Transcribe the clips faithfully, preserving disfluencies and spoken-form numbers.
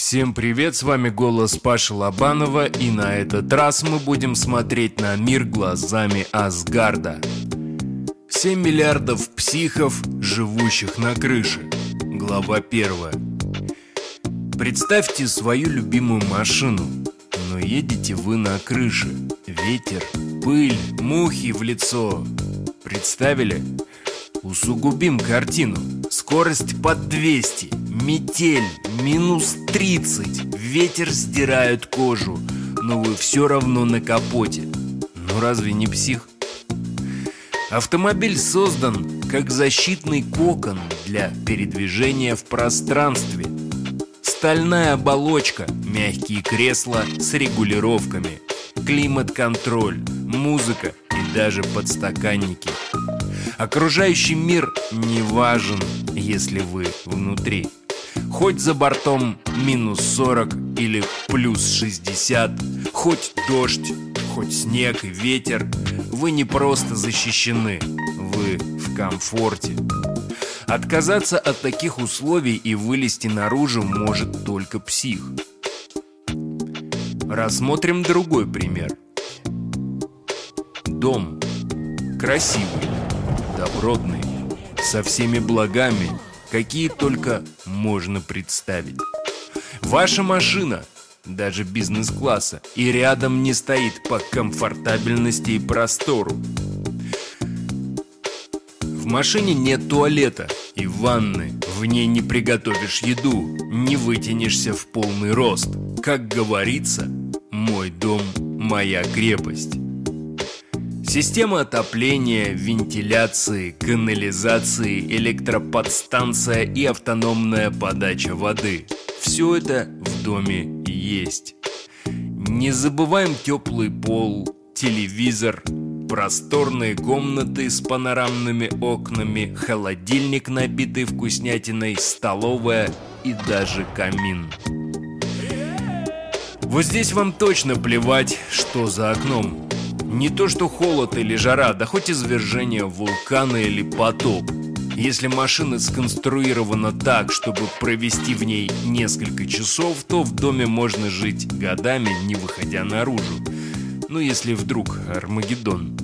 Всем привет, с вами голос Паши Лобанова, и на этот раз мы будем смотреть на мир глазами Асгарда. семь миллиардов психов, живущих на крыше. Глава первая. Представьте свою любимую машину, но едете вы на крыше. Ветер, пыль, мухи в лицо. Представили? Усугубим картину. Скорость под двести, метель, минус тридцать, ветер сдирает кожу, но вы все равно на капоте. Ну разве не псих? Автомобиль создан как защитный кокон для передвижения в пространстве. Стальная оболочка, мягкие кресла с регулировками, климат-контроль, музыка и даже подстаканники. Окружающий мир не важен, если вы внутри. Хоть за бортом минус сорок или плюс шестьдесят, хоть дождь, хоть снег и ветер, вы не просто защищены, вы в комфорте. Отказаться от таких условий и вылезти наружу может только псих. Рассмотрим другой пример. Дом. Красивый, добротный, со всеми благами, какие только можно представить. Ваша машина, даже бизнес-класса, и рядом не стоит по комфортабельности и простору. В машине нет туалета и ванны, в ней не приготовишь еду, не вытянешься в полный рост. Как говорится, мой дом – моя крепость. Система отопления, вентиляции, канализации, электроподстанция и автономная подача воды – все это в доме есть. Не забываем теплый пол, телевизор, просторные комнаты с панорамными окнами, холодильник, набитый вкуснятиной, столовая и даже камин. Вот здесь вам точно плевать, что за окном. Не то что холод или жара, да хоть извержение вулкана или потоп. Если машина сконструирована так, чтобы провести в ней несколько часов, то в доме можно жить годами, не выходя наружу. Ну, если вдруг Армагеддон.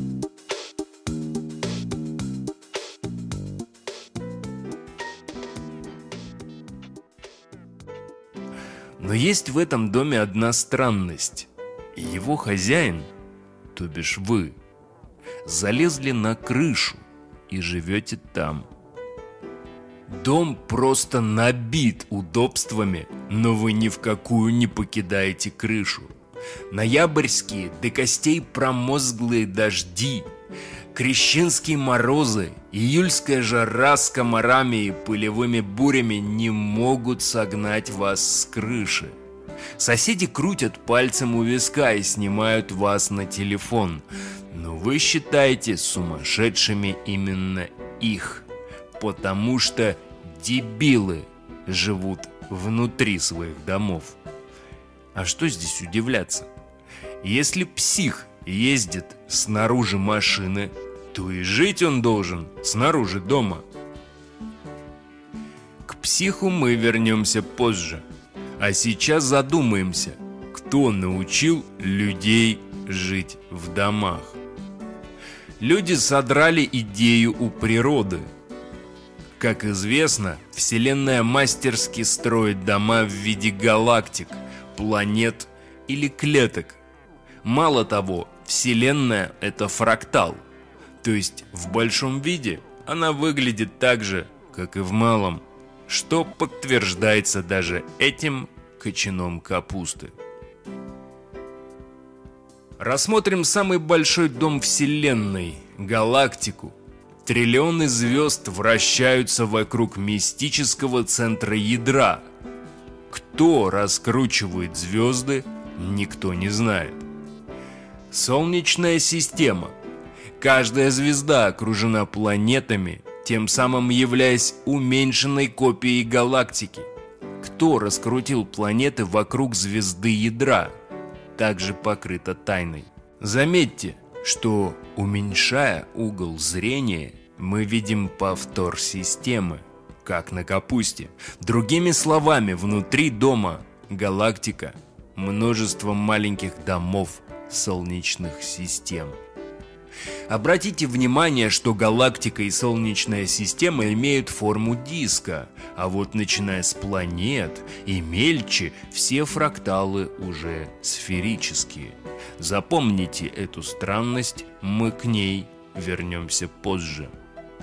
Но есть в этом доме одна странность. Его хозяин, то бишь вы, залезли на крышу и живете там. Дом просто набит удобствами, но вы ни в какую не покидаете крышу. Ноябрьские до костей промозглые дожди, крещенские морозы, июльская жара с комарами и пылевыми бурями не могут согнать вас с крыши. Соседи крутят пальцем у виска и снимают вас на телефон, но вы считаете сумасшедшими именно их, потому что дебилы живут внутри своих домов. А что здесь удивляться? Если псих ездит снаружи машины, то и жить он должен снаружи дома. К психу мы вернемся позже. А сейчас задумаемся, кто научил людей жить в домах. Люди содрали идею у природы. Как известно, Вселенная мастерски строит дома в виде галактик, планет или клеток. Мало того, Вселенная – это фрактал, то есть в большом виде она выглядит так же, как и в малом, что подтверждается даже этим кочаном капусты. Рассмотрим самый большой дом Вселенной – галактику. Триллионы звезд вращаются вокруг мистического центра ядра. Кто раскручивает звезды, никто не знает. Солнечная система. Каждая звезда окружена планетами, тем самым являясь уменьшенной копией галактики. Кто раскрутил планеты вокруг звезды ядра, также покрыта тайной. Заметьте, что, уменьшая угол зрения, мы видим повтор системы, как на капусте. Другими словами, внутри дома галактика – множество маленьких домов солнечных систем. Обратите внимание, что галактика и Солнечная система имеют форму диска, а вот начиная с планет и мельче, все фракталы уже сферические. Запомните эту странность, мы к ней вернемся позже.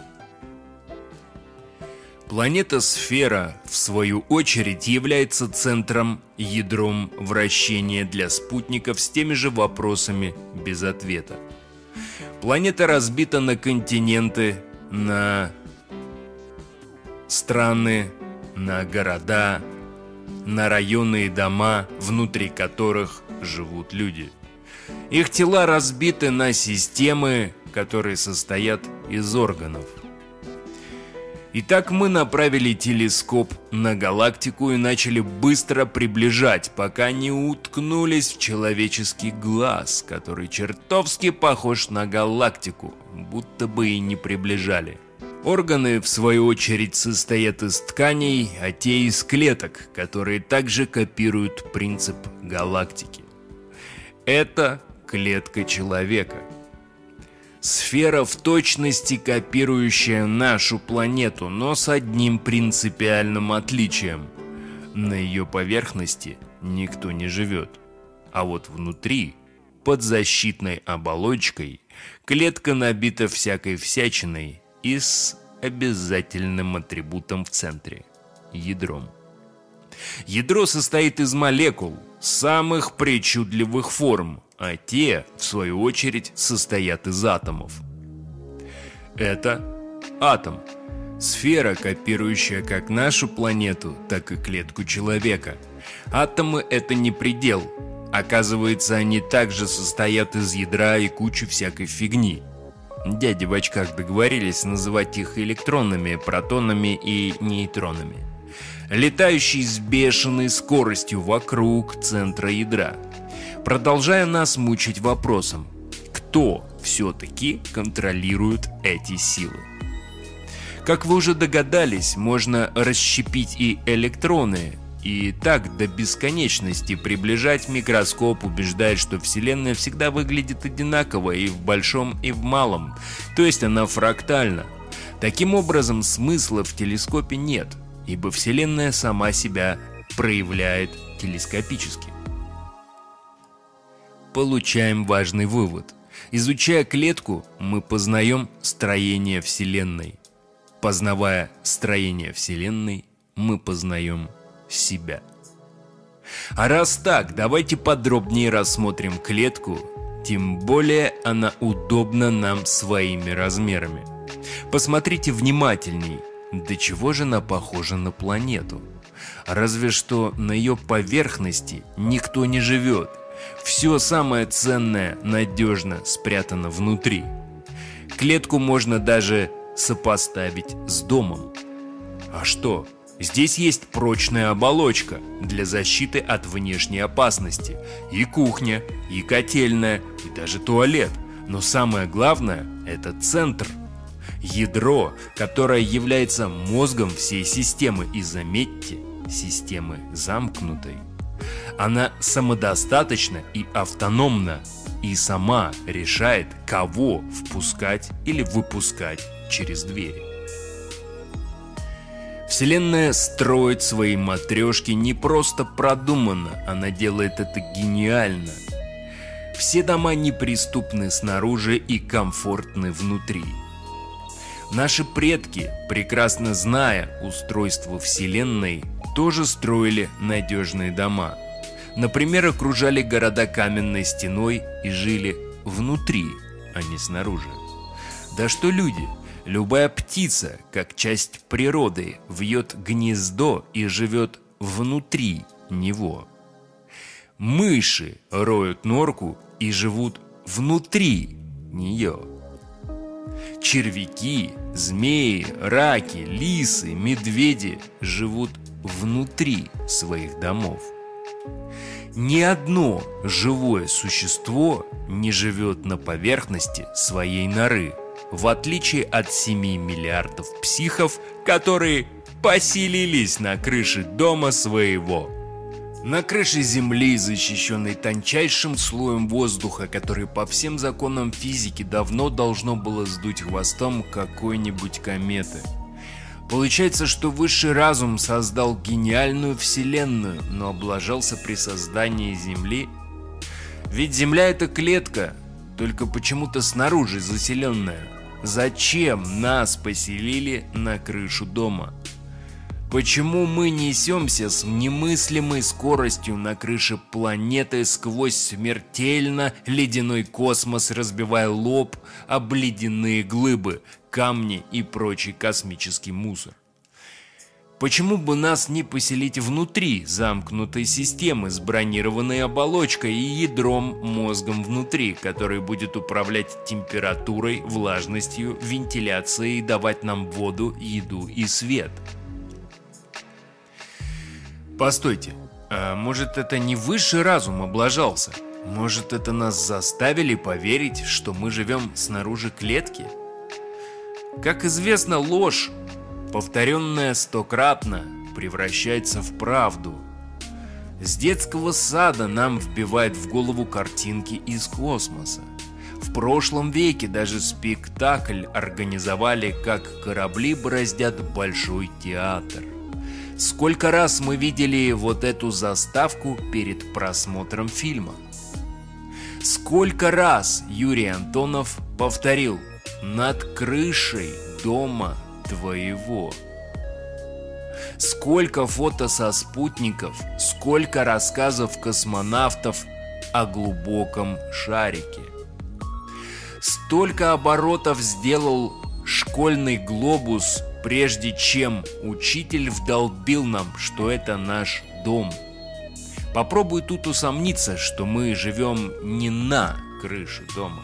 Планета-сфера, в свою очередь, является центром, ядром вращения для спутников с теми же вопросами без ответа. Планета разбита на континенты, на страны, на города, на районы и дома, внутри которых живут люди. Их тела разбиты на системы, которые состоят из органов. Итак, мы направили телескоп на галактику и начали быстро приближать, пока не уткнулись в человеческий глаз, который чертовски похож на галактику, будто бы и не приближали. Органы, в свою очередь, состоят из тканей, а те из клеток, которые также копируют принцип галактики. Это клетка человека. Сфера в точности копирующая нашу планету, но с одним принципиальным отличием. На ее поверхности никто не живет. А вот внутри, под защитной оболочкой, клетка набита всякой всячиной и с обязательным атрибутом в центре – ядром. Ядро состоит из молекул самых причудливых форм, а те, в свою очередь, состоят из атомов. Это атом. Сфера, копирующая как нашу планету, так и клетку человека. Атомы – это не предел. Оказывается, они также состоят из ядра и кучи всякой фигни. Дяди в очках договорились называть их электронами, протонами и нейтронами, летающие с бешеной скоростью вокруг центра ядра, продолжая нас мучить вопросом, кто все-таки контролирует эти силы. Как вы уже догадались, можно расщепить и электроны, и так до бесконечности приближать микроскоп, убеждая, что Вселенная всегда выглядит одинаково и в большом, и в малом, то есть она фрактальна. Таким образом, смысла в телескопе нет, ибо Вселенная сама себя проявляет телескопически. Получаем важный вывод. Изучая клетку, мы познаем строение Вселенной. Познавая строение Вселенной, мы познаем себя. А раз так, давайте подробнее рассмотрим клетку, тем более она удобна нам своими размерами. Посмотрите внимательней, до чего же она похожа на планету. Разве что на ее поверхности никто не живет. Все самое ценное надежно спрятано внутри. Клетку можно даже сопоставить с домом. А что? Здесь есть прочная оболочка для защиты от внешней опасности. И кухня, и котельная, и даже туалет. Но самое главное – это центр. Ядро, которое является мозгом всей системы. И заметьте, системы замкнутой. Она самодостаточна и автономна, и сама решает, кого впускать или выпускать через двери. Вселенная строит свои матрешки не просто продуманно, она делает это гениально. Все дома неприступны снаружи и комфортны внутри. Наши предки, прекрасно зная устройство Вселенной, тоже строили надежные дома. Например, окружали города каменной стеной и жили внутри, а не снаружи. Да что люди, любая птица, как часть природы, вьет гнездо и живет внутри него. Мыши роют норку и живут внутри нее. Червяки, змеи, раки, лисы, медведи живут внутри своих домов. Ни одно живое существо не живет на поверхности своей норы, в отличие от семи миллиардов психов, которые поселились на крыше дома своего. На крыше Земли, защищенной тончайшим слоем воздуха, который по всем законам физики давно должно было сдуть хвостом какой-нибудь кометы. Получается, что высший разум создал гениальную вселенную, но облажался при создании Земли. Ведь Земля — это клетка, только почему-то снаружи заселенная. Зачем нас поселили на крышу дома? Почему мы несемся с немыслимой скоростью на крыше планеты сквозь смертельно ледяной космос, разбивая лоб об ледяные глыбы, камни и прочий космический мусор? Почему бы нас не поселить внутри замкнутой системы с бронированной оболочкой и ядром мозгом внутри, который будет управлять температурой, влажностью, вентиляцией и давать нам воду, еду и свет? Постойте, а может, это не высший разум облажался? Может, это нас заставили поверить, что мы живем снаружи клетки? Как известно, ложь, повторенная стократно, превращается в правду. С детского сада нам вбивают в голову картинки из космоса. В прошлом веке даже спектакль организовали, как корабли бороздят большой театр. Сколько раз мы видели вот эту заставку перед просмотром фильма? Сколько раз Юрий Антонов повторил «над крышей дома твоего». Сколько фото со спутников, сколько рассказов космонавтов о глубоком шарике. Столько оборотов сделал школьный глобус, прежде чем учитель вдолбил нам, что это наш дом. Попробуй тут усомниться, что мы живем не на крыше дома.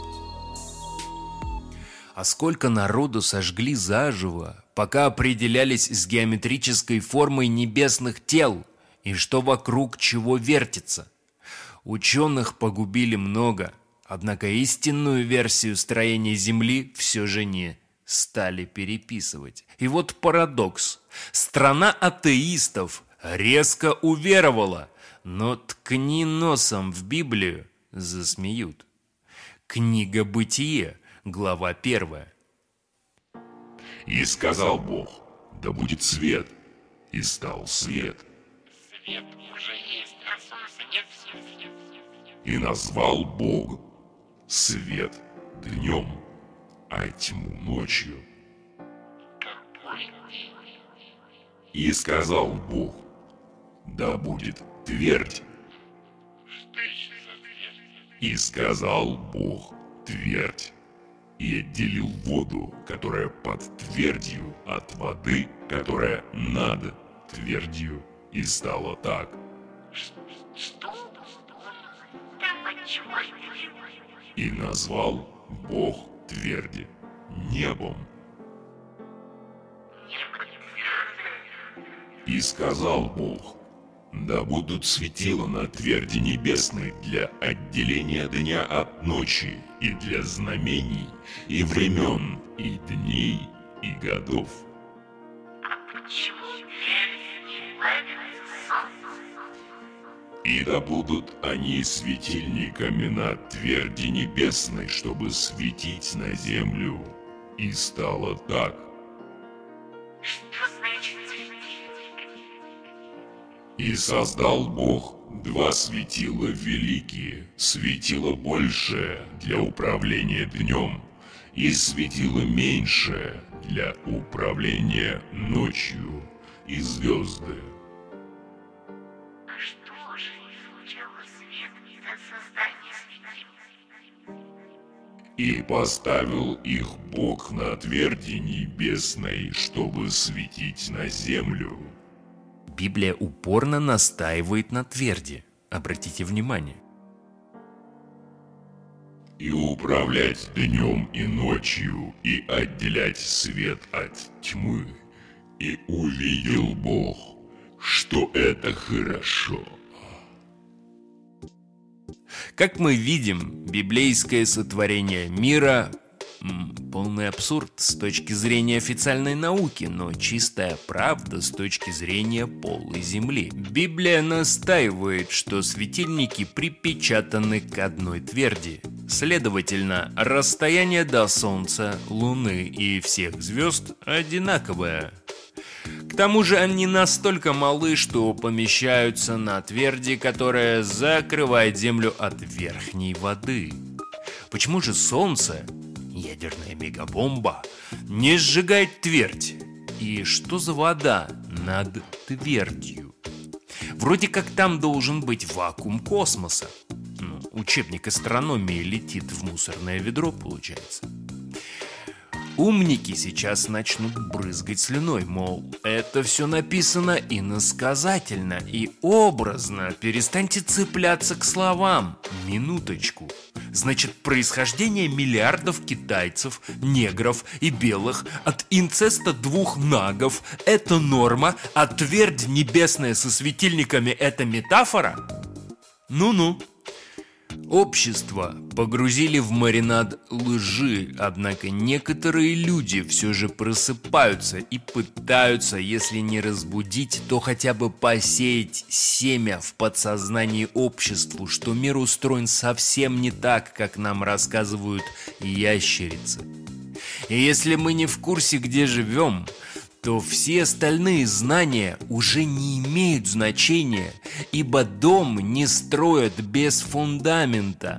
А сколько народу сожгли заживо, пока определялись с геометрической формой небесных тел и что вокруг чего вертится. Ученых погубили много, однако истинную версию строения Земли все же не стали переписывать. И вот парадокс. Страна атеистов резко уверовала, но ткни носом в Библию — засмеют. Книга Бытие, глава первая. И сказал Бог: да будет свет, и стал свет. Свет уже есть, а солнца нет. И назвал Бог свет днем, а тьму ночью. Какой день? И сказал Бог: да будет твердь. Что еще за дверь? И сказал Бог: твердь. И отделил воду, которая под твердью, от воды, которая над твердью, и стало так. Что? Там отчего? И назвал Бог тверди небом. Небо твердое. И сказал Бог: да будут светила на тверди небесной для отделения дня от ночи, и для знамений, и времен, и дней, и годов. А почему твердь не нравится солнцу? И да будут они светильниками на тверди небесной, чтобы светить на землю. И стало так. Что значит светильник? И создал Бог два светила великие, светило большее для управления днем, и светило меньшее для управления ночью, и звезды. А что же излучало свет до создания светил? И поставил их Бог на тверди небесной, чтобы светить на землю. Библия упорно настаивает на тверди. Обратите внимание. И управлять днем и ночью, и отделять свет от тьмы. И увидел Бог, что это хорошо. Как мы видим, библейское сотворение мира М, полный абсурд с точки зрения официальной науки, но чистая правда с точки зрения полой Земли. Библия настаивает, что светильники припечатаны к одной тверди. Следовательно, расстояние до Солнца, Луны и всех звезд одинаковое. К тому же они настолько малы, что помещаются на тверди, которая закрывает Землю от верхней воды. Почему же Солнце, ядерная мегабомба, не сжигает твердь? И что за вода над твердью? Вроде как там должен быть вакуум космоса. Ну, учебник астрономии летит в мусорное ведро, получается. Умники сейчас начнут брызгать слюной, мол, это все написано иносказательно и образно. Перестаньте цепляться к словам. Минуточку. Значит, происхождение миллиардов китайцев, негров и белых от инцеста двух нагов – это норма, а твердь небесная со светильниками – это метафора? Ну-ну. Общество погрузили в маринад лжи, однако некоторые люди все же просыпаются и пытаются, если не разбудить, то хотя бы посеять семя в подсознании обществу, что мир устроен совсем не так, как нам рассказывают ящерицы. И если мы не в курсе, где живем, то все остальные знания уже не имеют значения, ибо дом не строят без фундамента.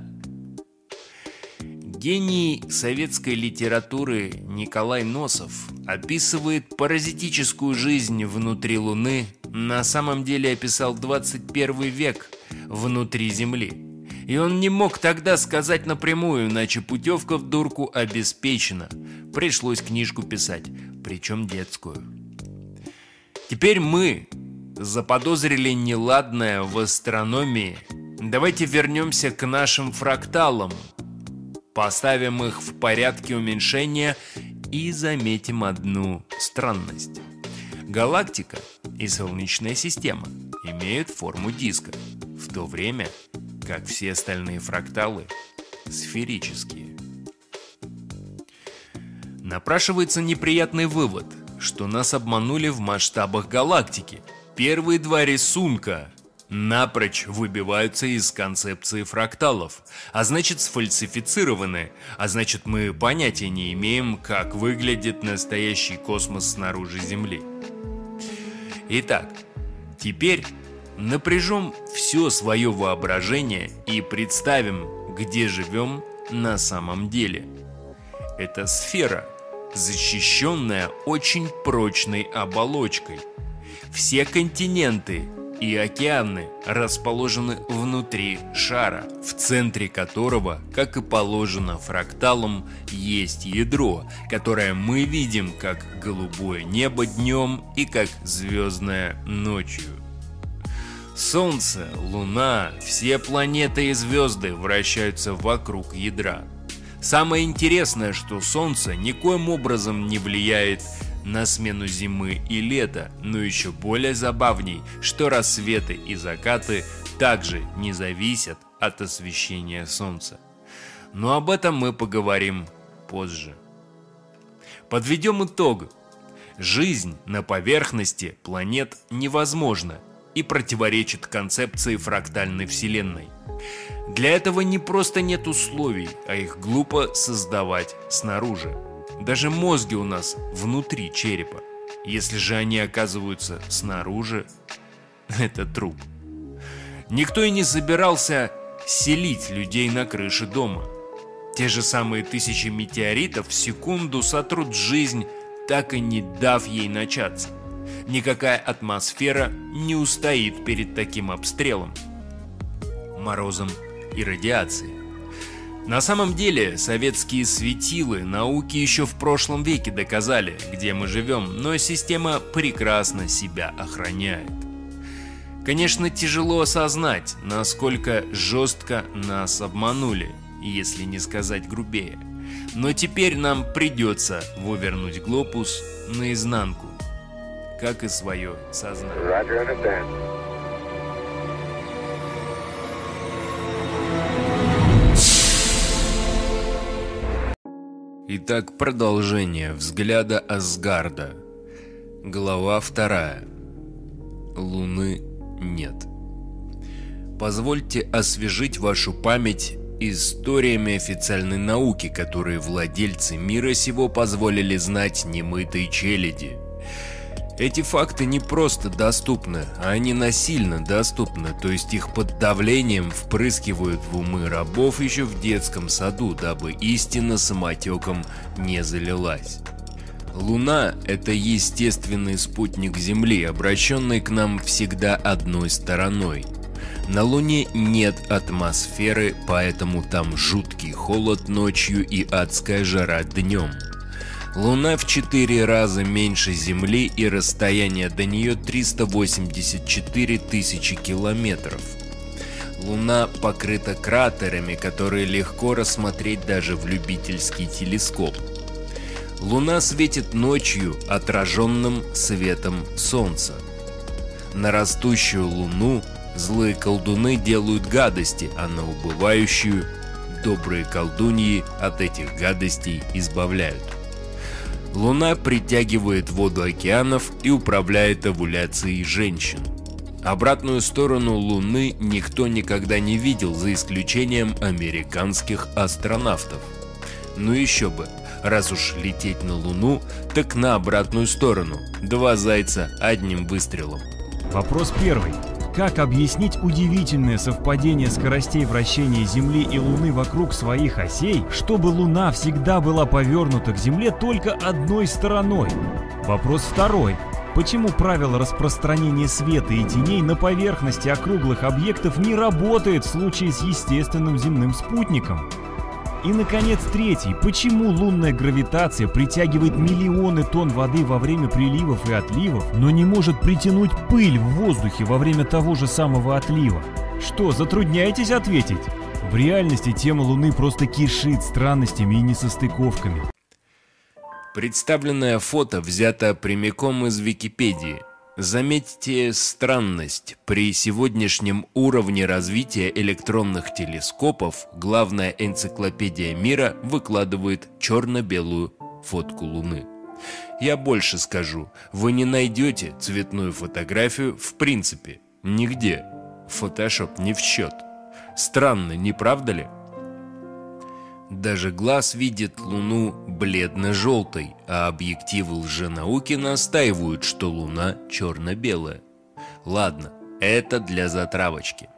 Гений советской литературы Николай Носов описывает паразитическую жизнь внутри Луны, на самом деле описал двадцать первый век внутри Земли. И он не мог тогда сказать напрямую, иначе путевка в дурку обеспечена. Пришлось книжку писать, причем детскую. Теперь мы заподозрили неладное в астрономии. Давайте вернемся к нашим фракталам, поставим их в порядке уменьшения и заметим одну странность. Галактика и Солнечная система имеют форму диска, в то время как все остальные фракталы сферические. Напрашивается неприятный вывод, что нас обманули в масштабах галактики. Первые два рисунка напрочь выбиваются из концепции фракталов, а значит сфальсифицированы, а значит мы понятия не имеем, как выглядит настоящий космос снаружи Земли. Итак, теперь напряжем все свое воображение и представим, где живем на самом деле. Это сфера, защищенная очень прочной оболочкой. Все континенты и океаны расположены внутри шара, в центре которого, как и положено фракталам, есть ядро, которое мы видим как голубое небо днем и как звездное ночью. Солнце, Луна, все планеты и звезды вращаются вокруг ядра. Самое интересное, что Солнце никоим образом не влияет на смену зимы и лета, но еще более забавней, что рассветы и закаты также не зависят от освещения Солнца. Но об этом мы поговорим позже. Подведем итог. Жизнь на поверхности планет невозможна и противоречит концепции фрактальной вселенной. Для этого не просто нет условий, а их глупо создавать снаружи. Даже мозги у нас внутри черепа. Если же они оказываются снаружи, это труп. Никто и не собирался селить людей на крыше дома. Те же самые тысячи метеоритов в секунду сотрут жизнь, так и не дав ей начаться. Никакая атмосфера не устоит перед таким обстрелом, морозом и радиацией. На самом деле, советские светилы науки еще в прошлом веке доказали, где мы живем, но система прекрасно себя охраняет. Конечно, тяжело осознать, насколько жестко нас обманули, если не сказать грубее. Но теперь нам придется вывернуть глобус наизнанку, как и свое сознание. Итак, продолжение взгляда Асгарда. Глава вторая. Луны нет. Позвольте освежить вашу память историями официальной науки, которые владельцы мира сего позволили знать немытой челяди. Эти факты не просто доступны, а они насильно доступны, то есть их под давлением впрыскивают в умы рабов еще в детском саду, дабы истина самотеком не залилась. Луна – это естественный спутник Земли, обращенный к нам всегда одной стороной. На Луне нет атмосферы, поэтому там жуткий холод ночью и адская жара днем. Луна в четыре раза меньше Земли, и расстояние до нее триста восемьдесят четыре тысячи километров. Луна покрыта кратерами, которые легко рассмотреть даже в любительский телескоп. Луна светит ночью отраженным светом Солнца. На растущую Луну злые колдуны делают гадости, а на убывающую добрые колдуньи от этих гадостей избавляют. Луна притягивает воду океанов и управляет овуляцией женщин. Обратную сторону Луны никто никогда не видел, за исключением американских астронавтов. Ну еще бы, раз уж лететь на Луну, так на обратную сторону. Два зайца одним выстрелом. Вопрос первый. Как объяснить удивительное совпадение скоростей вращения Земли и Луны вокруг своих осей, чтобы Луна всегда была повернута к Земле только одной стороной? Вопрос второй. Почему правило распространения света и теней на поверхности округлых объектов не работает в случае с естественным земным спутником? И, наконец, третий. Почему лунная гравитация притягивает миллионы тонн воды во время приливов и отливов, но не может притянуть пыль в воздухе во время того же самого отлива? Что, затрудняетесь ответить? В реальности тема Луны просто кишит странностями и несостыковками. Представленное фото взято прямиком из Википедии. Заметьте странность. При сегодняшнем уровне развития электронных телескопов главная энциклопедия мира выкладывает черно-белую фотку Луны. Я больше скажу, вы не найдете цветную фотографию в принципе нигде. Фотошоп не в счет. Странно, не правда ли? Даже глаз видит Луну бледно-желтой, а объективы лженауки настаивают, что Луна черно-белая. Ладно, это для затравочки.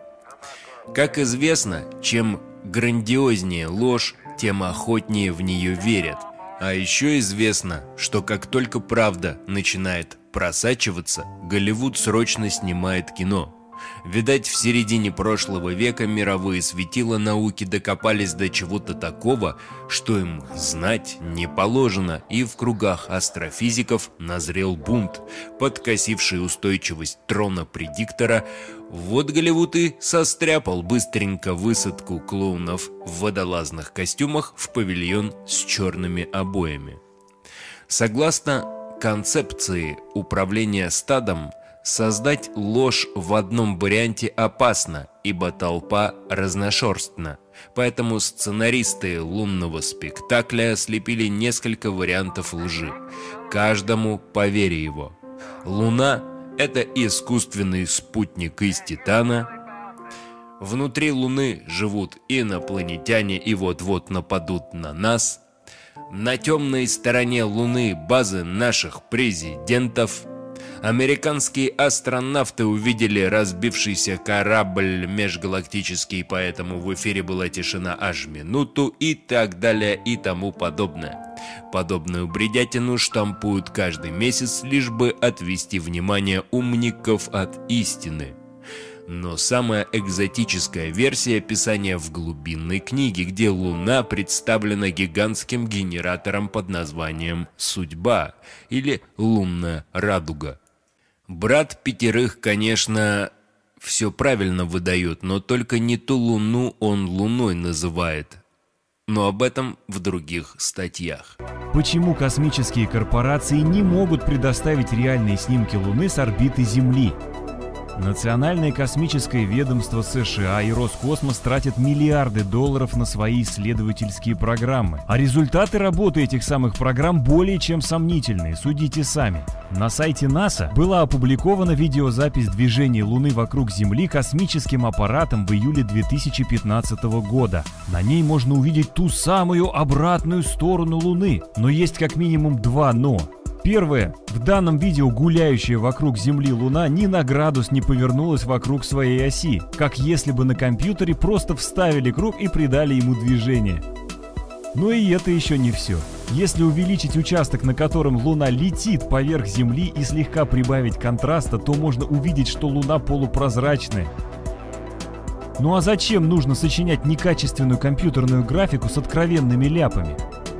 Как известно, чем грандиознее ложь, тем охотнее в нее верят. А еще известно, что как только правда начинает просачиваться, Голливуд срочно снимает кино. Видать, в середине прошлого века мировые светила науки докопались до чего-то такого, что им знать не положено, и в кругах астрофизиков назрел бунт, подкосивший устойчивость трона предиктора. Вот Голливуд и состряпал быстренько высадку клоунов в водолазных костюмах в павильон с черными обоями. Согласно концепции управления стадом, создать ложь в одном варианте опасно, ибо толпа разношерстна. Поэтому сценаристы лунного спектакля слепили несколько вариантов лжи. Каждому по вере его. Луна – это искусственный спутник из Титана. Внутри Луны живут инопланетяне и вот-вот нападут на нас. На темной стороне Луны базы наших президентов. Американские астронавты увидели разбившийся корабль межгалактический, поэтому в эфире была тишина аж минуту и так далее и тому подобное. Подобную бредятину штампуют каждый месяц, лишь бы отвести внимание умников от истины. Но самая экзотическая версия описания в глубинной книге, где Луна представлена гигантским генератором под названием «Судьба» или «Лунная радуга». Брат пятерых, конечно, все правильно выдает, но только не ту Луну он Луной называет. Но об этом в других статьях. Почему космические корпорации не могут предоставить реальные снимки Луны с орбиты Земли? Национальное космическое ведомство США и Роскосмос тратят миллиарды долларов на свои исследовательские программы. А результаты работы этих самых программ более чем сомнительные, судите сами. На сайте НАСА была опубликована видеозапись движения Луны вокруг Земли космическим аппаратом в июле две тысячи пятнадцатого года. На ней можно увидеть ту самую обратную сторону Луны. Но есть как минимум два «но». Первое. В данном видео гуляющая вокруг Земли Луна ни на градус не повернулась вокруг своей оси, как если бы на компьютере просто вставили круг и придали ему движение. Но и это еще не все. Если увеличить участок, на котором Луна летит поверх Земли, и слегка прибавить контраста, то можно увидеть, что Луна полупрозрачная. Ну а зачем нужно сочинять некачественную компьютерную графику с откровенными ляпами?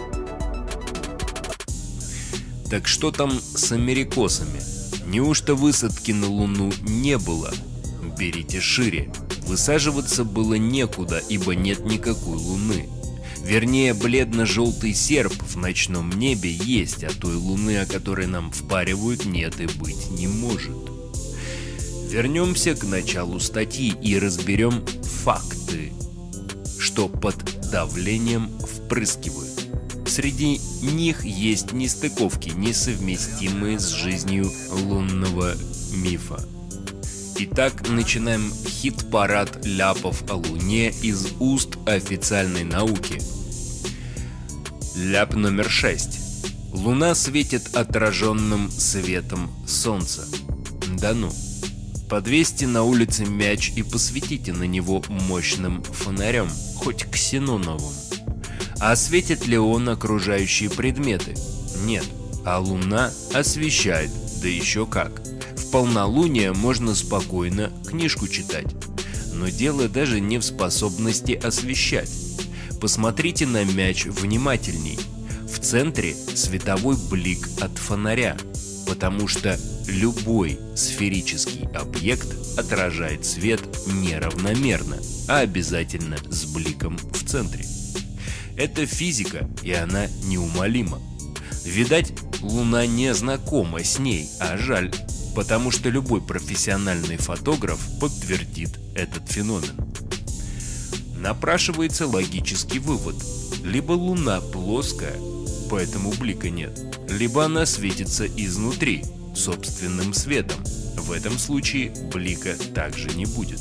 Так что там с америкосами? Неужто высадки на Луну не было? Берите шире. Высаживаться было некуда, ибо нет никакой Луны. Вернее, бледно-желтый серп в ночном небе есть, а той Луны, о которой нам впаривают, нет и быть не может. Вернемся к началу статьи и разберем факты, что под давлением впрыскивают. Среди них есть нестыковки, несовместимые с жизнью лунного мифа. Итак, начинаем хит-парад ляпов о Луне из уст официальной науки. Ляп номер шесть. Луна светит отраженным светом Солнца. Да ну. Подвесьте на улице мяч и посветите на него мощным фонарем, хоть ксеноновым. А осветит ли он окружающие предметы? Нет, а Луна освещает, да еще как. В полнолуние можно спокойно книжку читать. Но дело даже не в способности освещать. Посмотрите на мяч внимательней. В центре световой блик от фонаря, потому что любой сферический объект отражает свет неравномерно, а обязательно с бликом в центре. Это физика, и она неумолима. Видать, Луна не знакома с ней, а жаль, потому что любой профессиональный фотограф подтвердит этот феномен. Напрашивается логический вывод. Либо Луна плоская, поэтому блика нет, либо она светится изнутри, собственным светом. В этом случае блика также не будет.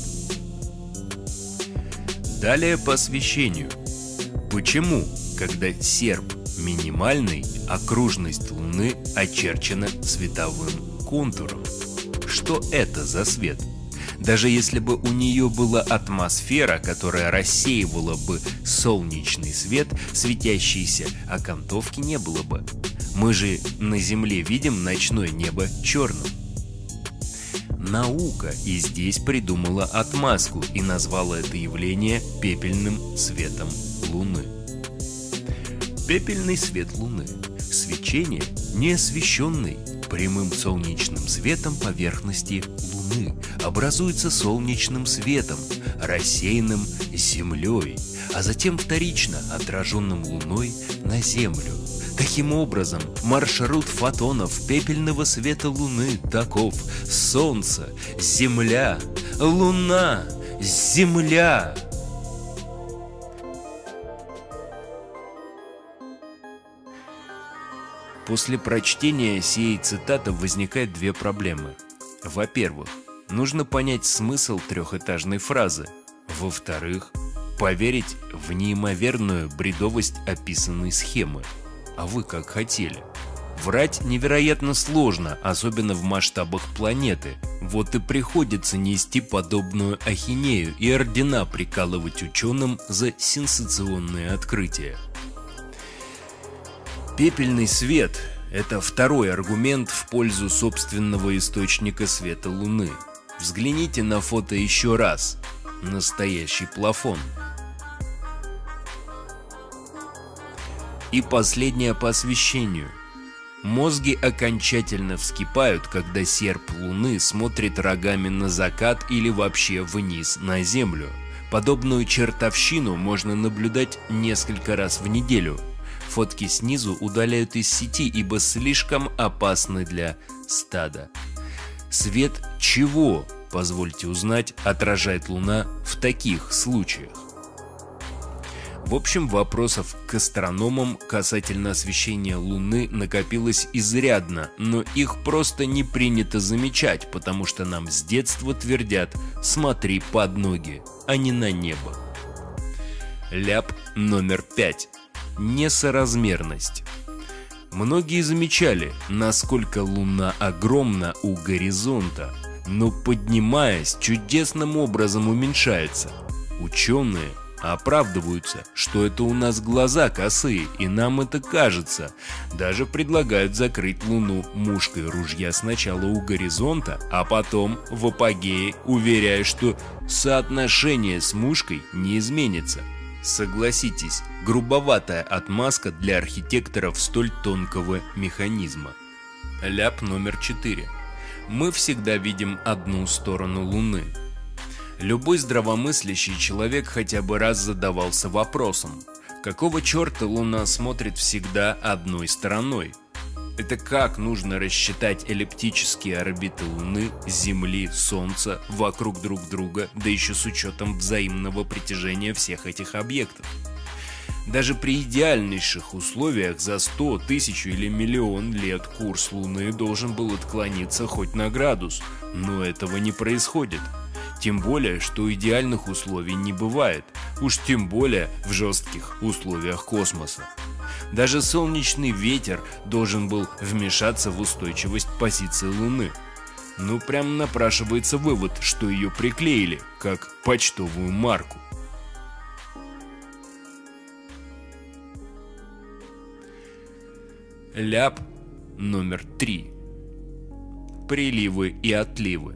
Далее по освещению. Почему, когда серп минимальный, окружность Луны очерчена световым контуром? Что это за свет? Даже если бы у нее была атмосфера, которая рассеивала бы солнечный свет, светящийся окантовки не было бы. Мы же на Земле видим ночное небо черным. Наука и здесь придумала отмазку и назвала это явление пепельным светом Луны. Пепельный свет Луны – свечение, не освещенной прямым солнечным светом поверхности Луны, образуется солнечным светом, рассеянным Землей, а затем вторично отраженным Луной на Землю. Таким образом, маршрут фотонов пепельного света Луны таков: Солнце, Земля, Луна, Земля. После прочтения сей цитаты возникают две проблемы. Во-первых, нужно понять смысл трехэтажной фразы. Во-вторых, поверить в неимоверную бредовость описанной схемы. А вы как хотели? Врать невероятно сложно, особенно в масштабах планеты. Вот и приходится нести подобную ахинею и ордена прикалывать ученым за сенсационные открытия. Пепельный свет – это второй аргумент в пользу собственного источника света Луны. Взгляните на фото еще раз. Настоящий плафон. И последнее по освещению. Мозги окончательно вскипают, когда серп Луны смотрит рогами на закат или вообще вниз на Землю. Подобную чертовщину можно наблюдать несколько раз в неделю. Фотки снизу удаляют из сети, ибо слишком опасны для стада. Свет чего позвольте узнать, отражает Луна в таких случаях? В общем, вопросов к астрономам касательно освещения Луны накопилось изрядно, но их просто не принято замечать, потому что нам с детства твердят «смотри под ноги», а не на небо. Ляп номер пять. Несоразмерность. Многие замечали, насколько Луна огромна у горизонта, но поднимаясь, чудесным образом уменьшается. Ученые оправдываются, что это у нас глаза косые, и нам это кажется. Даже предлагают закрыть Луну мушкой ружья сначала у горизонта, а потом в апогее, уверяя, что соотношение с мушкой не изменится. Согласитесь, грубоватая отмазка для архитекторов столь тонкого механизма. Ляп номер четыре. Мы всегда видим одну сторону Луны. Любой здравомыслящий человек хотя бы раз задавался вопросом, какого черта Луна смотрит всегда одной стороной? Это как нужно рассчитать эллиптические орбиты Луны, Земли, Солнца вокруг друг друга, да еще с учетом взаимного притяжения всех этих объектов? Даже при идеальнейших условиях за сто, тысячу или миллион лет курс Луны должен был отклониться хоть на градус, но этого не происходит. Тем более, что идеальных условий не бывает, уж тем более в жестких условиях космоса. Даже солнечный ветер должен был вмешаться в устойчивость позиции Луны. Ну, прям напрашивается вывод, что ее приклеили, как почтовую марку. Ляп номер три. Приливы и отливы.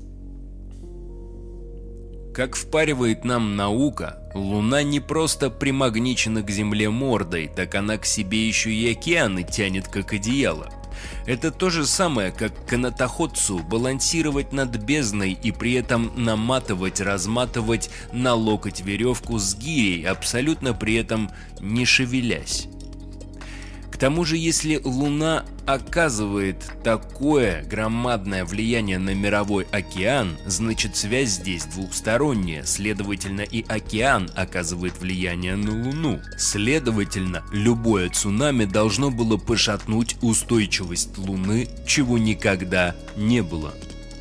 Как впаривает нам наука, Луна не просто примагничена к Земле мордой, так она к себе еще и океаны тянет как одеяло. Это то же самое, как канатоходцу балансировать над бездной и при этом наматывать, разматывать на локоть веревку с гирей, абсолютно при этом не шевелясь. К тому же, если Луна оказывает такое громадное влияние на мировой океан, значит связь здесь двухсторонняя, следовательно и океан оказывает влияние на Луну. Следовательно, любое цунами должно было пошатнуть устойчивость Луны, чего никогда не было.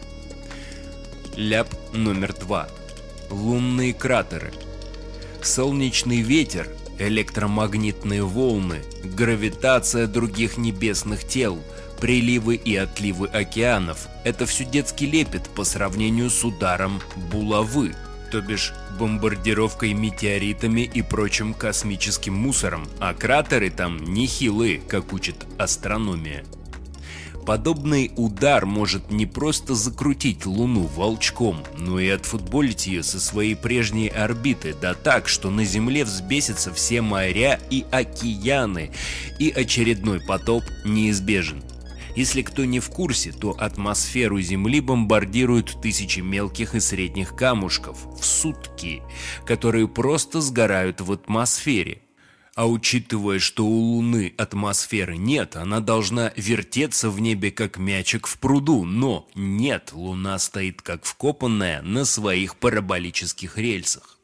Ляп номер два. Лунные кратеры. Солнечный ветер, электромагнитные волны, гравитация других небесных тел, приливы и отливы океанов – это все детский лепет по сравнению с ударом булавы, то бишь бомбардировкой метеоритами и прочим космическим мусором, а кратеры там нехилые, как учит астрономия. Подобный удар может не просто закрутить Луну волчком, но и отфутболить ее со своей прежней орбиты, да так, что на Земле взбесятся все моря и океаны, и очередной потоп неизбежен. Если кто не в курсе, то атмосферу Земли бомбардируют тысячи мелких и средних камушков в сутки, которые просто сгорают в атмосфере. А учитывая, что у Луны атмосферы нет, она должна вертеться в небе как мячик в пруду, но нет, Луна стоит как вкопанная на своих параболических рельсах.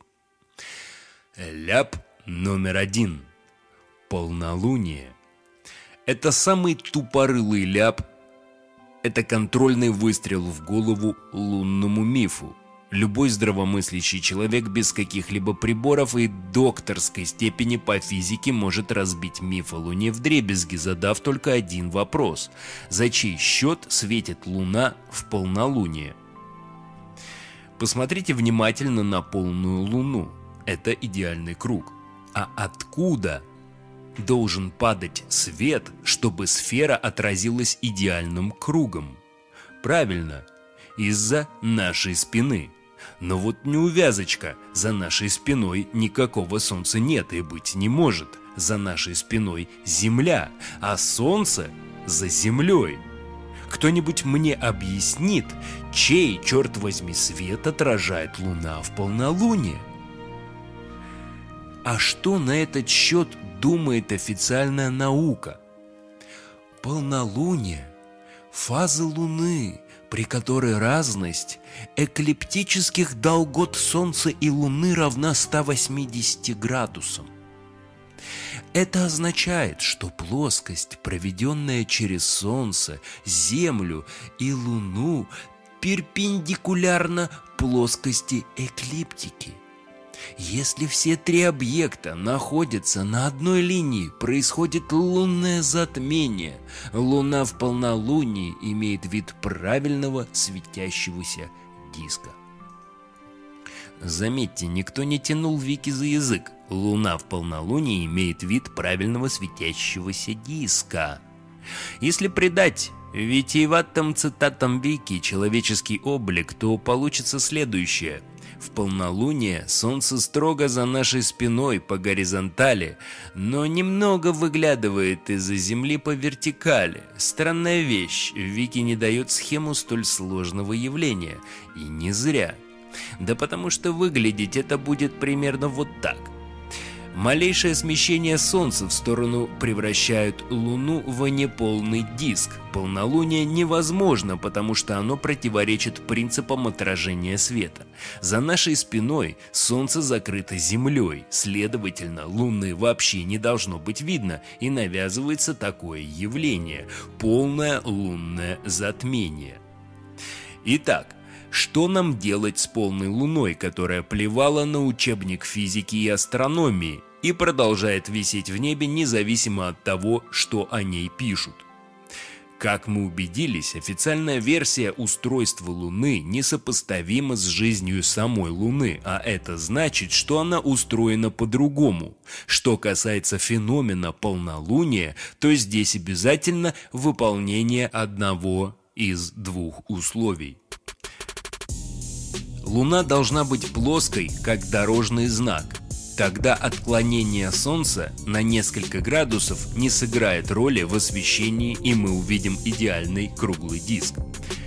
Ляп номер один. Полнолуние. Это самый тупорылый ляп, это контрольный выстрел в голову лунному мифу. Любой здравомыслящий человек без каких-либо приборов и докторской степени по физике может разбить миф о Луне вдребезги, задав только один вопрос: за чей счет светит Луна в полнолуние? Посмотрите внимательно на полную Луну. Это идеальный круг. А откуда должен падать свет, чтобы сфера отразилась идеальным кругом? Правильно, из-за нашей спины. Но вот неувязочка, за нашей спиной никакого солнца нет и быть не может. За нашей спиной Земля, а солнце за Землей. Кто-нибудь мне объяснит, чей, черт возьми, свет отражает Луна в полнолуние? А что на этот счет думает официальная наука? Полнолуние, фазы Луны, при которой разность эклиптических долгот Солнца и Луны равна ста восьмидесяти градусам. Это означает, что плоскость, проведенная через Солнце, Землю и Луну, перпендикулярна плоскости эклиптики. Если все три объекта находятся на одной линии, происходит лунное затмение. Луна в полнолунии имеет вид правильного светящегося диска. Заметьте, никто не тянул Вики за язык. Луна в полнолунии имеет вид правильного светящегося диска. Если придать витиеватым цитатам Вики человеческий облик, то получится следующее. В полнолуние Солнце строго за нашей спиной по горизонтали, но немного выглядывает из-за Земли по вертикали. Странная вещь, Вики не дает схему столь сложного явления. И не зря. Да потому что выглядеть это будет примерно вот так. Малейшее смещение Солнца в сторону превращает Луну в неполный диск. Полнолуние невозможно, потому что оно противоречит принципам отражения света. За нашей спиной Солнце закрыто Землей, следовательно, Луны вообще не должно быть видно, и навязывается такое явление – полное лунное затмение. Итак, что нам делать с полной Луной, которая плевала на учебник физики и астрономии и продолжает висеть в небе независимо от того, что о ней пишут? Как мы убедились, официальная версия устройства Луны несопоставима с жизнью самой Луны, а это значит, что она устроена по-другому. Что касается феномена полнолуния, то здесь обязательно выполнение одного из двух условий. Луна должна быть плоской, как дорожный знак. Тогда отклонение Солнца на несколько градусов не сыграет роли в освещении, и мы увидим идеальный круглый диск.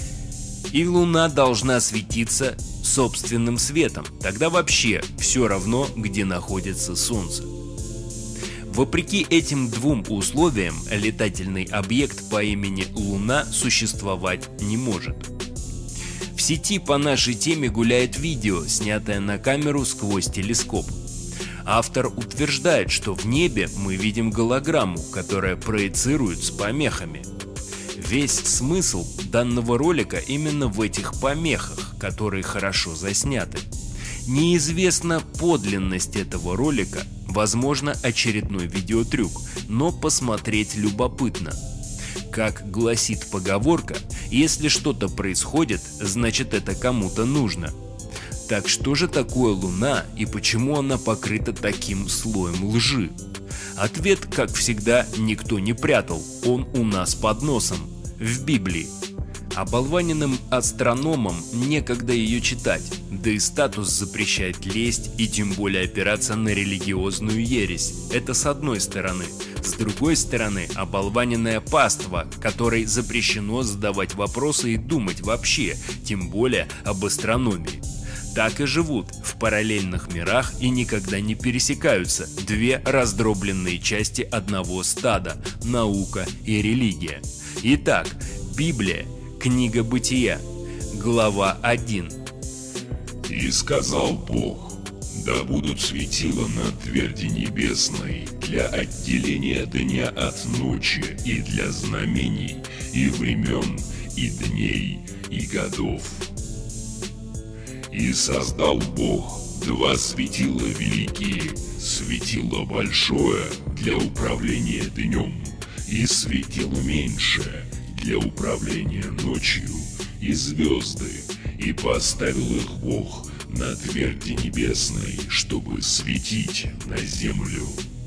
И Луна должна светиться собственным светом. Тогда вообще все равно, где находится Солнце. Вопреки этим двум условиям, летательный объект по имени Луна существовать не может. В сети по нашей теме гуляет видео, снятое на камеру сквозь телескоп. Автор утверждает, что в небе мы видим голограмму, которая проецирует с помехами. Весь смысл данного ролика именно в этих помехах, которые хорошо засняты. Неизвестна подлинность этого ролика, возможно, очередной видеотрюк, но посмотреть любопытно. Как гласит поговорка, если что-то происходит, значит это кому-то нужно. Так что же такое Луна и почему она покрыта таким слоем лжи? Ответ, как всегда, никто не прятал, он у нас под носом, в Библии. Оболваненным астрономам некогда ее читать, да и статус запрещает лезть и тем более опираться на религиозную ересь. Это с одной стороны. С другой стороны, оболваненная паства, которой запрещено задавать вопросы и думать вообще, тем более об астрономии. Так и живут в параллельных мирах и никогда не пересекаются две раздробленные части одного стада – наука и религия. Итак, Библия, книга Бытия, глава один. «И сказал Бог, да будут светила на тверди небесной для отделения дня от ночи и для знамений, и времен, и дней, и годов. И создал Бог два светила великие, светило большое для управления днем, и светило меньшее для управления ночью, и звезды, и поставил их Бог на тверди небесной, чтобы светить на землю».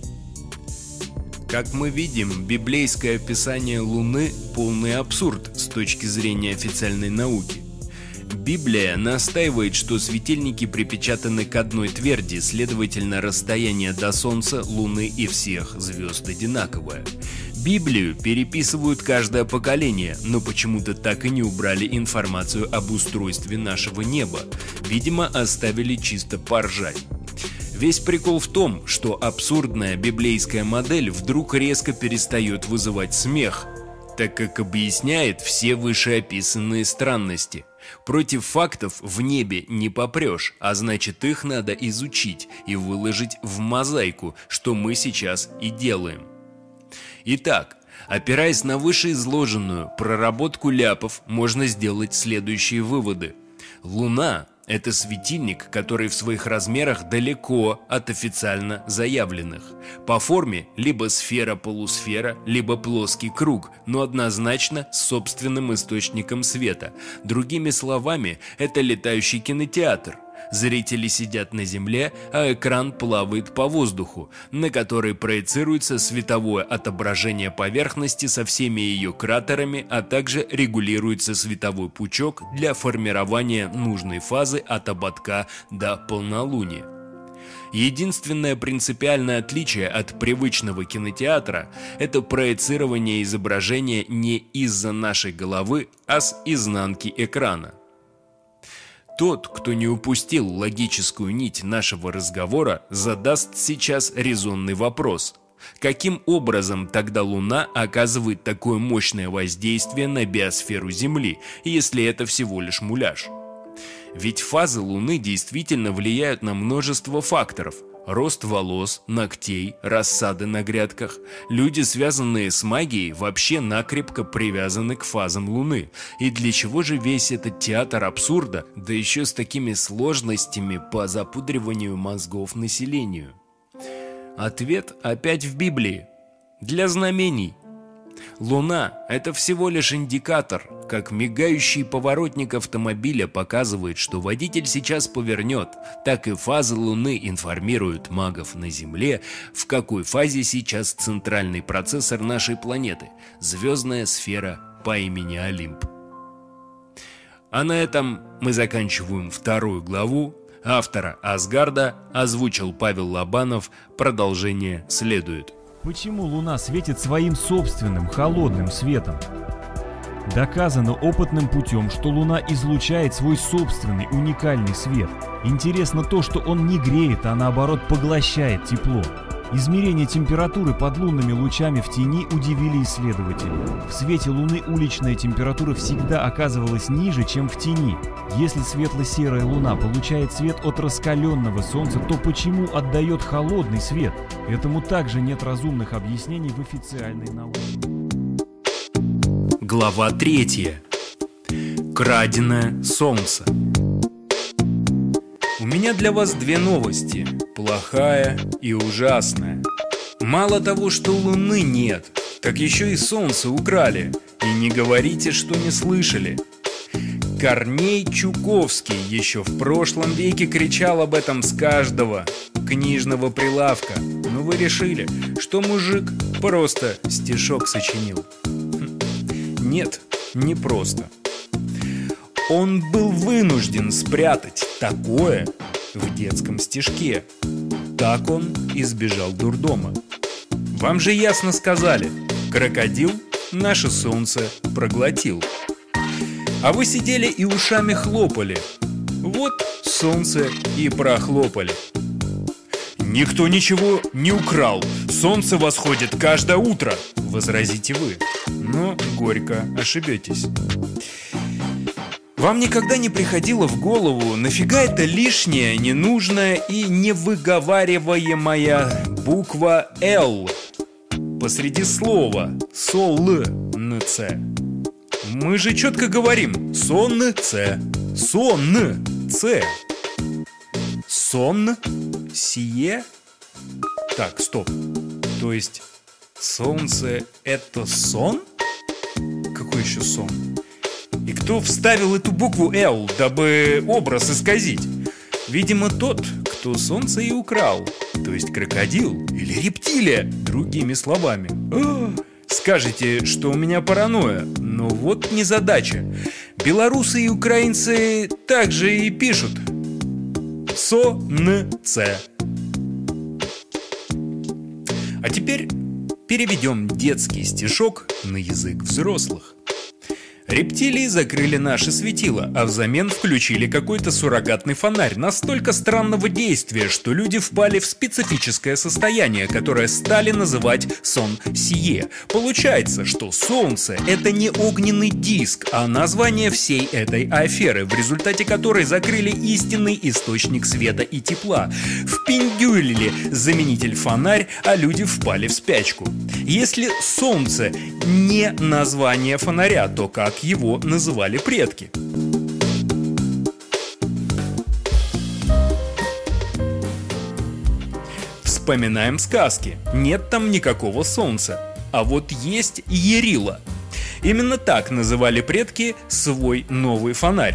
Как мы видим, библейское описание Луны – полный абсурд с точки зрения официальной науки. Библия настаивает, что светильники припечатаны к одной тверди, следовательно, расстояние до Солнца, Луны и всех звезд одинаковое. Библию переписывают каждое поколение, но почему-то так и не убрали информацию об устройстве нашего неба. Видимо, оставили чисто поржать. Весь прикол в том, что абсурдная библейская модель вдруг резко перестает вызывать смех. так как объясняет все вышеописанные странности. Против фактов в небе не попрешь, а значит их надо изучить и выложить в мозаику, что мы сейчас и делаем. Итак, опираясь на вышеизложенную проработку ляпов, можно сделать следующие выводы. Луна – это светильник, который в своих размерах далеко от официально заявленных. По форме либо сфера-полусфера, либо плоский круг, но однозначно с собственным источником света. Другими словами, это летающий кинотеатр. Зрители сидят на земле, а экран плавает по воздуху, на который проецируется световое отображение поверхности со всеми ее кратерами, а также регулируется световой пучок для формирования нужной фазы от ободка до полнолуния. Единственное принципиальное отличие от привычного кинотеатра – это проецирование изображения не из-за нашей головы, а с изнанки экрана. Тот, кто не упустил логическую нить нашего разговора, задаст сейчас резонный вопрос. Каким образом тогда Луна оказывает такое мощное воздействие на биосферу Земли, если это всего лишь муляж? Ведь фазы Луны действительно влияют на множество факторов. Рост волос, ногтей, рассады на грядках. Люди, связанные с магией, вообще накрепко привязаны к фазам Луны. И для чего же весь этот театр абсурда, да еще с такими сложностями по запудриванию мозгов населению? Ответ опять в Библии. Для знамений. Луна – это всего лишь индикатор, как мигающий поворотник автомобиля показывает, что водитель сейчас повернет, так и фазы Луны информируют магов на Земле, в какой фазе сейчас центральный процессор нашей планеты – звездная сфера по имени Олимп. А на этом мы заканчиваем вторую главу. Автора Асгарда озвучил Павел Лобанов. Продолжение следует. Почему Луна светит своим собственным холодным светом? Доказано опытным путем, что Луна излучает свой собственный уникальный свет. Интересно то, что он не греет, а наоборот поглощает тепло. Измерение температуры под лунными лучами в тени удивили исследователей. В свете Луны уличная температура всегда оказывалась ниже, чем в тени. Если светло-серая Луна получает свет от раскаленного Солнца, то почему отдает холодный свет? Этому также нет разумных объяснений в официальной науке. Глава третья. Краденое солнце. У меня для вас две новости, плохая и ужасная. Мало того, что Луны нет, так еще и Солнце украли. И не говорите, что не слышали. Корней Чуковский еще в прошлом веке кричал об этом с каждого книжного прилавка. Но вы решили, что мужик просто стишок сочинил. Нет, не просто. Он был вынужден спрятать такое в детском стишке. Так он избежал дурдома. Вам же ясно сказали: крокодил наше солнце проглотил. А вы сидели и ушами хлопали. Вот солнце и прохлопали. Никто ничего не украл. Солнце восходит каждое утро, возразите вы. Но горько ошибетесь. Вам никогда не приходило в голову, нафига это лишняя, ненужная и невыговариваемая буква «Л» посреди слова «солнце»? Мы же четко говорим «сонце», «сонце». Сон, сие? Так, стоп. То есть солнце – это сон? Какой еще сон? И кто вставил эту букву «Л», дабы образ исказить? Видимо, тот, кто солнце и украл. То есть крокодил или рептилия, другими словами. О, скажете, что у меня паранойя, но вот незадача. Белорусы и украинцы также и пишут «сонце». А теперь переведем детский стишок на язык взрослых. Рептилии закрыли наше светило, а взамен включили какой-то суррогатный фонарь настолько странного действия, что люди впали в специфическое состояние, которое стали называть сон сие. Получается, что Солнце — это не огненный диск, а название всей этой аферы, в результате которой закрыли истинный источник света и тепла. Впендюлили заменитель фонарь, а люди впали в спячку. Если Солнце не название фонаря, то как его называли предки? Вспоминаем сказки. Нет там никакого солнца. А вот есть Ярила. Именно так называли предки свой новый фонарь.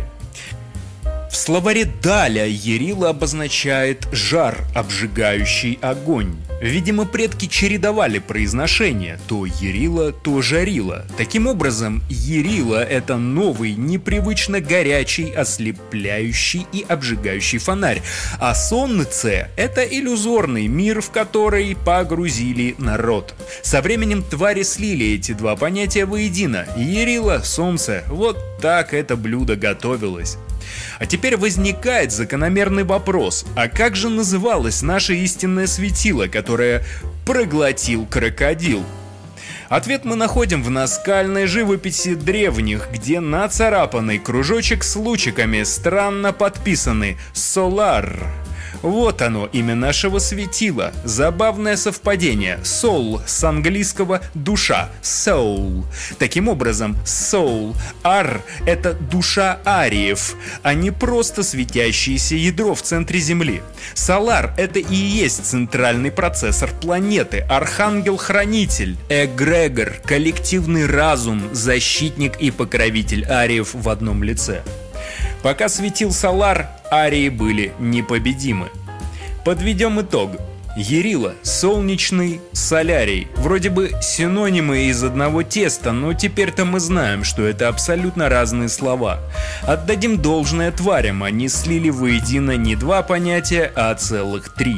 В словаре Даля Ярила обозначает жар, обжигающий огонь. Видимо, предки чередовали произношение: то Ярила, то Жарила. Таким образом, Ярила — это новый, непривычно горячий, ослепляющий и обжигающий фонарь. А Солнце — это иллюзорный мир, в который погрузили народ. Со временем твари слили эти два понятия воедино. Ярила, Солнце — вот так это блюдо готовилось. А теперь возникает закономерный вопрос: а как же называлось наше истинное светило, которое проглотил крокодил? Ответ мы находим в наскальной живописи древних, где нацарапанный кружочек с лучиками странно подписаны «Солар». Вот оно, имя нашего светила. Забавное совпадение. Soul с английского душа. Soul. Таким образом, soul, ар — это душа ариев, а не просто светящееся ядро в центре Земли. Солар — это и есть центральный процессор планеты, архангел-хранитель, эгрегор, коллективный разум, защитник и покровитель ариев в одном лице. Пока светил Солар, арии были непобедимы. Подведем итог. Ярила, солнечный, солярий. Вроде бы синонимы из одного теста, но теперь-то мы знаем, что это абсолютно разные слова. Отдадим должное тварям, они слили воедино не два понятия, а целых три.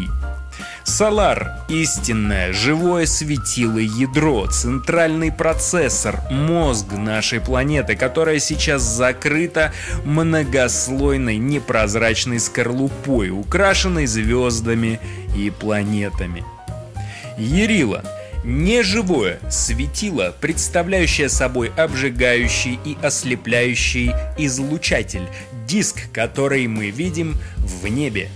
Солар – истинное, живое светило, ядро, центральный процессор, мозг нашей планеты, которая сейчас закрыта многослойной непрозрачной скорлупой, украшенной звездами и планетами. Ярила – неживое светило, представляющее собой обжигающий и ослепляющий излучатель, диск, который мы видим в небе.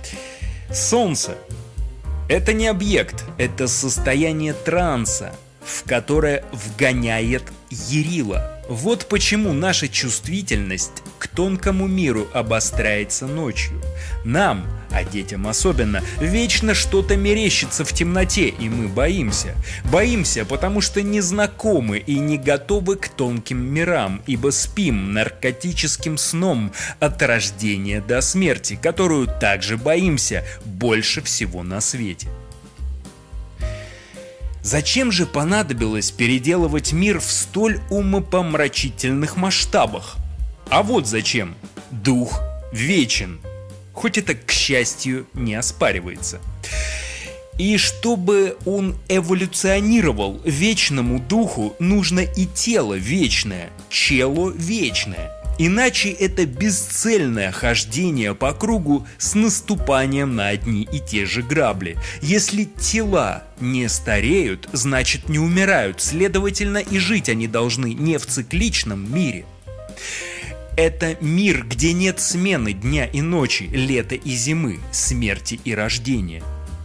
Солнце – это не объект, это состояние транса, в которое вгоняет Ярила. Вот почему наша чувствительность к тонкому миру обостряется ночью. Нам, а детям особенно, вечно что-то мерещится в темноте, и мы боимся. Боимся, потому что не знакомы и не готовы к тонким мирам, ибо спим наркотическим сном от рождения до смерти, которую также боимся больше всего на свете. Зачем же понадобилось переделывать мир в столь умопомрачительных масштабах? А вот зачем. Дух вечен. Хоть это, к счастью, не оспаривается. И чтобы он эволюционировал, вечному духу нужно и тело вечное, чело вечное. Иначе это бесцельное хождение по кругу с наступанием на одни и те же грабли. Если тела не стареют, значит не умирают, следовательно и жить они должны не в цикличном мире. Это мир, где нет смены дня и ночи, лета и зимы, смерти и рождения.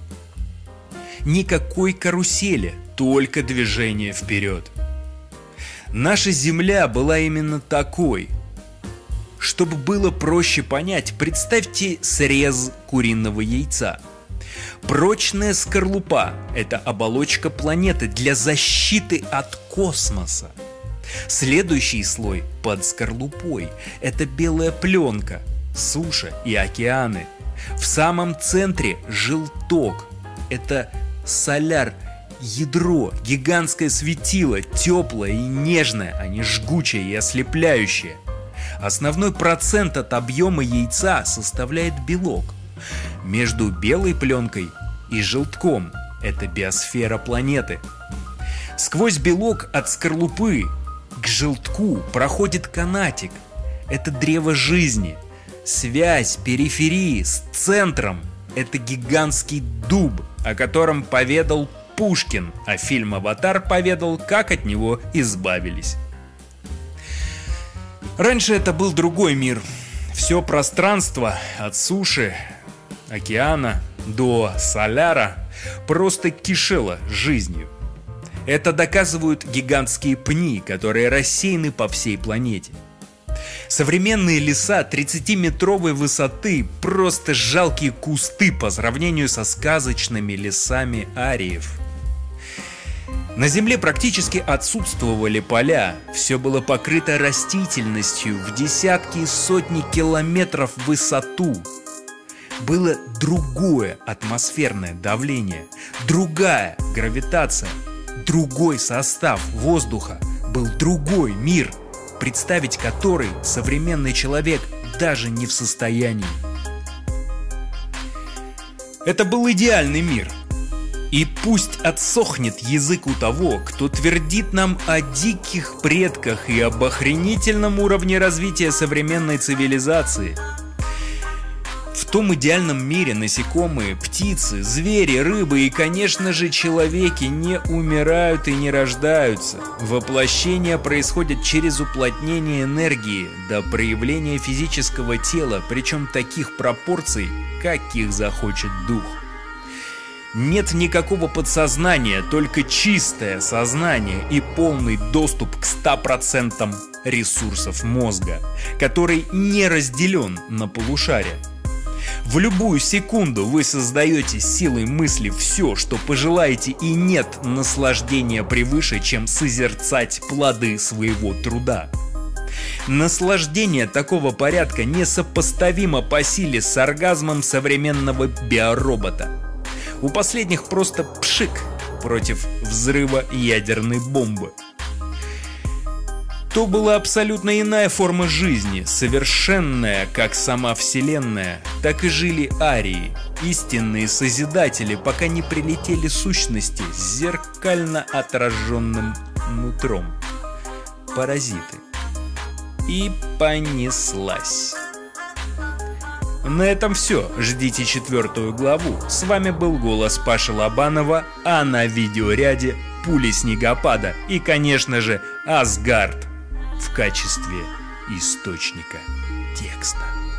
Никакой карусели, только движение вперед. Наша Земля была именно такой. Чтобы было проще понять, представьте срез куриного яйца. Прочная скорлупа – это оболочка планеты для защиты от космоса. Следующий слой под скорлупой – это белая пленка, суша и океаны. В самом центре – желток – это соляр, ядро, гигантское светило, теплое и нежное, а не жгучее и ослепляющее. Основной процент от объема яйца составляет белок. Между белой пленкой и желтком – это биосфера планеты. Сквозь белок от скорлупы К желтку проходит канатик. Это древо жизни. Связь периферии с центром – это гигантский дуб, о котором поведал Пушкин, а фильм «Аватар» поведал, как от него избавились. Раньше это был другой мир. Все пространство от суши, океана до соляра просто кишело жизнью. Это доказывают гигантские пни, которые рассеяны по всей планете. Современные леса тридцатиметровой высоты – просто жалкие кусты по сравнению со сказочными лесами ариев. На Земле практически отсутствовали поля, все было покрыто растительностью в десятки и сотни километров в высоту. Было другое атмосферное давление, другая гравитация, другой состав воздуха, был другой мир, представить который современный человек даже не в состоянии. Это был идеальный мир. И пусть отсохнет язык у того, кто твердит нам о диких предках и об охренительном уровне развития современной цивилизации. В том идеальном мире насекомые, птицы, звери, рыбы и, конечно же, человеки не умирают и не рождаются. Воплощение происходит через уплотнение энергии до проявления физического тела, причем таких пропорций, каких захочет дух. Нет никакого подсознания, только чистое сознание и полный доступ к ста процентам ресурсов мозга, который не разделен на полушария. В любую секунду вы создаете силой мысли все, что пожелаете, и нет наслаждения превыше, чем созерцать плоды своего труда. Наслаждение такого порядка несопоставимо по силе с оргазмом современного биоробота. У последних просто пшик против взрыва ядерной бомбы. То была абсолютно иная форма жизни, совершенная, как сама Вселенная. Так и жили арии, истинные созидатели, пока не прилетели сущности с зеркально отраженным нутром. Паразиты. И понеслась. На этом все. Ждите четвертую главу. С вами был голос Паши Лобанова, а на видеоряде пули снегопада и, конечно же, Асгард в качестве источника текста.